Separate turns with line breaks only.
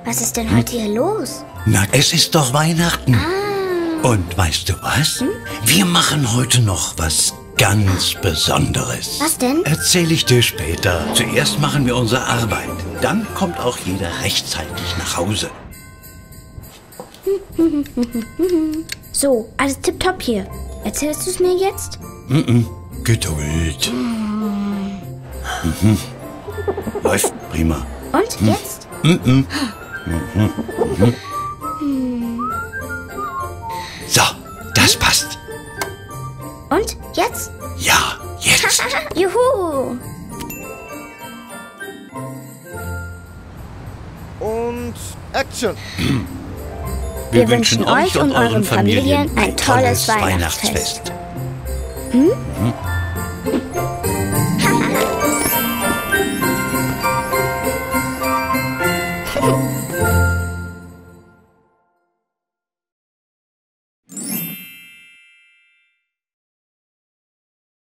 Was ist denn heute hier los?
Na, es ist doch Weihnachten.
Ah.
Und weißt du was? Wir machen heute noch was ganz Besonderes.
Was denn?
Erzähl ich dir später. Zuerst machen wir unsere Arbeit. Dann kommt auch jeder rechtzeitig nach Hause.
So, alles tipptopp hier. Erzählst du es mir jetzt?
Geduld. Läuft prima.
Und jetzt?
So, das passt.
Und jetzt?
Ja, jetzt.
Juhu!
Und Action!
Wir wünschen euch und euren Familien ein tolles
Weihnachtsfest.